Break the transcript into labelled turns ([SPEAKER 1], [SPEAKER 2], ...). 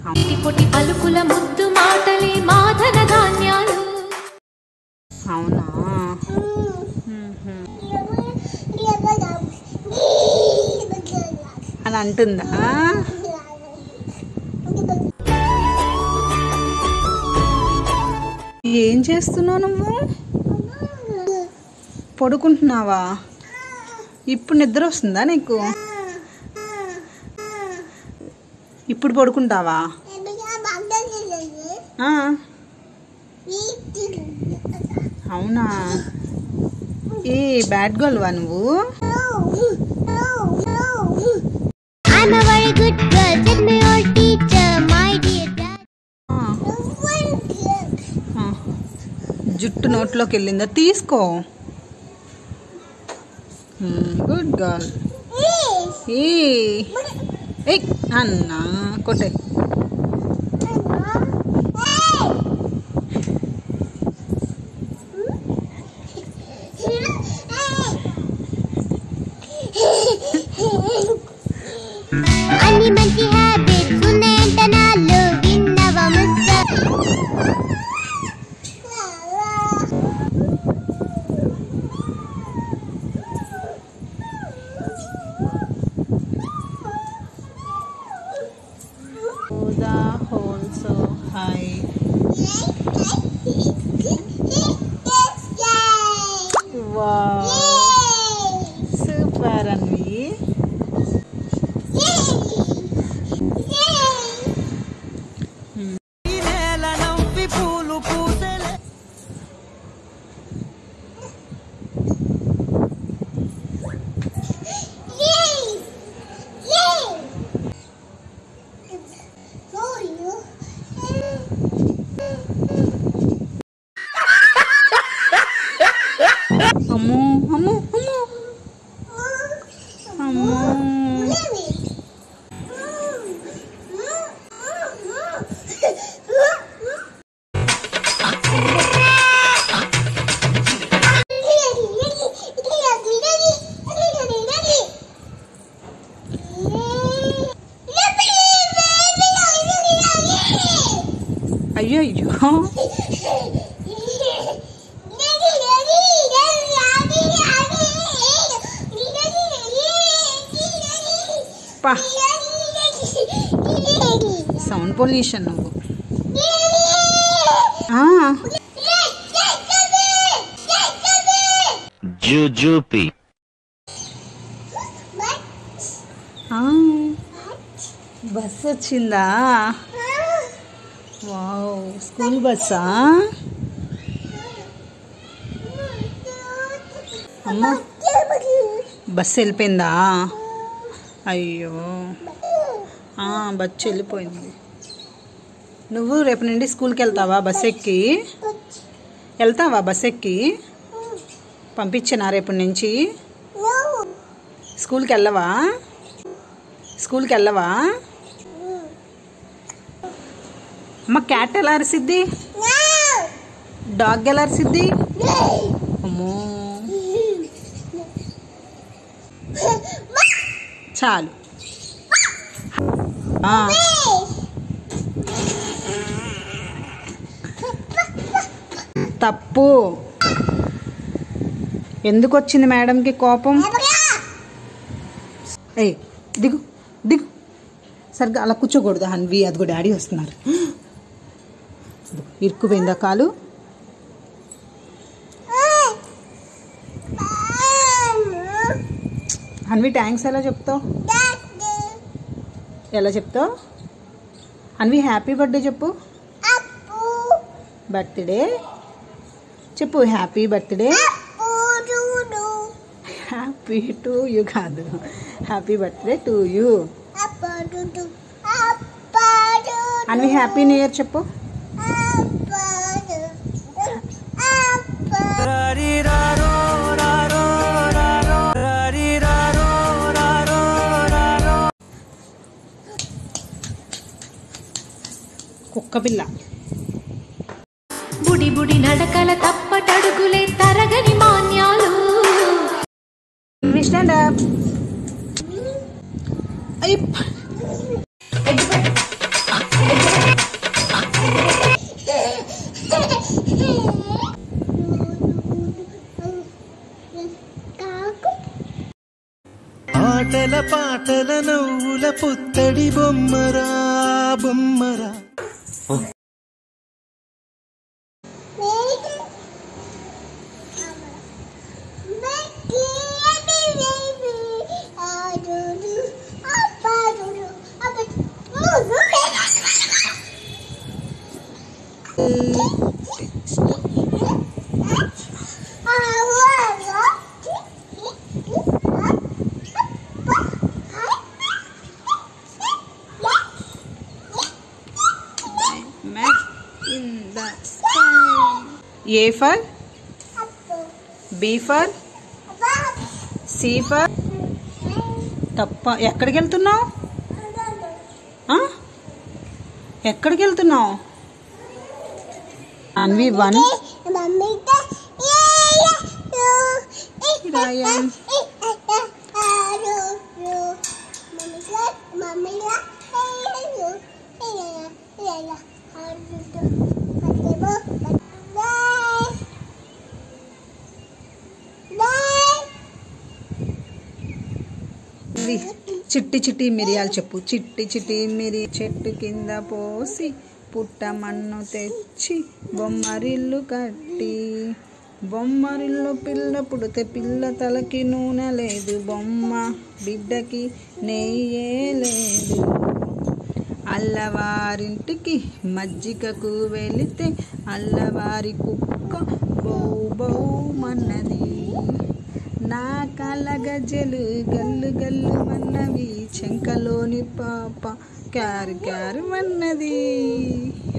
[SPEAKER 1] పొటి పలుకుల ముద్దు మాటలే మాధన ధాన్యాలు.
[SPEAKER 2] అవునా? అని అంటుందా? ఏం చేస్తున్నావు నువ్వు? పడుకుంటున్నావా? ఇప్పుడు నిద్ర వస్తుందా నీకు? ఇప్పుడు పడుకుంటావా? అవునా? ఏ బ్యాడ్ గర్ల్వా నువ్వు? జుట్టు నోట్లోకి వెళ్ళిందా? తీసుకో. Good girl. ఏ అన్నా కొట్టే.
[SPEAKER 1] అన్ని మంచి హ్యాబిట్స్ ఉన్నాయంట నాలో, విన్నవా ముద్ద?
[SPEAKER 2] The hole so high. Wow. Super Hanvi. అమ్మో అమ్మో అమ్మో అమ్మో. అయ్యో అయ్యో. సౌండ్ పొల్యూషన్ నువ్వు. బస్ వచ్చిందా? వావ్, స్కూల్ బస్సా? అమ్మా, బస్సు వెళ్ళిపోయిందా? అయ్యో, బస్సు వెళ్ళిపోయింది. నువ్వు రేపు నుండి స్కూల్కి వెళ్తావా? బస్ ఎక్కి వెళ్తావా? బస్ ఎక్కి పంపించనా రేపు నుంచి? స్కూల్కి వెళ్ళవా? స్కూల్కి వెళ్ళవా? అమ్మ, క్యాట్ ఎలా అరిసిద్ది? డాగ్ ఎలా అరిసిద్ది? అమ్మో, చాలు. తప్పు. ఎందుకు వచ్చింది మేడంకి కోపం? ఏ దిగు దిగు. సరిగ్గా అలా కూర్చోకూడదు హన్వి. అదిగో డాడీ వస్తున్నారు. ఇరుక్కుపోయిందా కాలు? హన్వి థ్యాంక్స్ ఎలా చెప్తావు? ఎలా చెప్తావు? హన్వి హ్యాపీ బర్త్డే చెప్పు. బర్త్డే చెప్పు. Happy birthday. Happy to you కాదు, happy birthday to you. Hanvi happy new year చెప్పు. కుక్క పిల్ల.
[SPEAKER 1] బుడి బుడి నడకల తప్పటడుగులే తరగని మాన్యాలు.
[SPEAKER 2] Stand up.
[SPEAKER 1] ఎగ్గు పెట్టు.
[SPEAKER 3] పాటల నవ్వుల పుత్తడి బొమ్మరా బొమ్మరా.
[SPEAKER 2] A for B for C for తప్ప. ఎక్కడికి వెళ్తున్నావు? ఎక్కడికి వెళ్తున్నావు? అన్వి 1 చిట్టి చిట్టి మిరియాలు చెప్పు. చిట్టి చిట్టి మిరి చెట్టు కింద పోసి పుట్ట మన్ను తెచ్చి బొమ్మరిల్లు కట్టి, బొమ్మరిల్లు పిల్ల పుడితే పిల్ల తలకి నూనె లేదు, బొమ్మ బిడ్డకి నెయ్యే లేదు. అల్లవారింటికి మజ్జిగకు వెళితే అల్లవారి కుక్క బౌ బౌ మన్నది, నా కాళ్ళ గజ్జలు గల్లు గల్లు మన్నవి, చెంకలోని పాప క్యారు క్యారు మన్నది.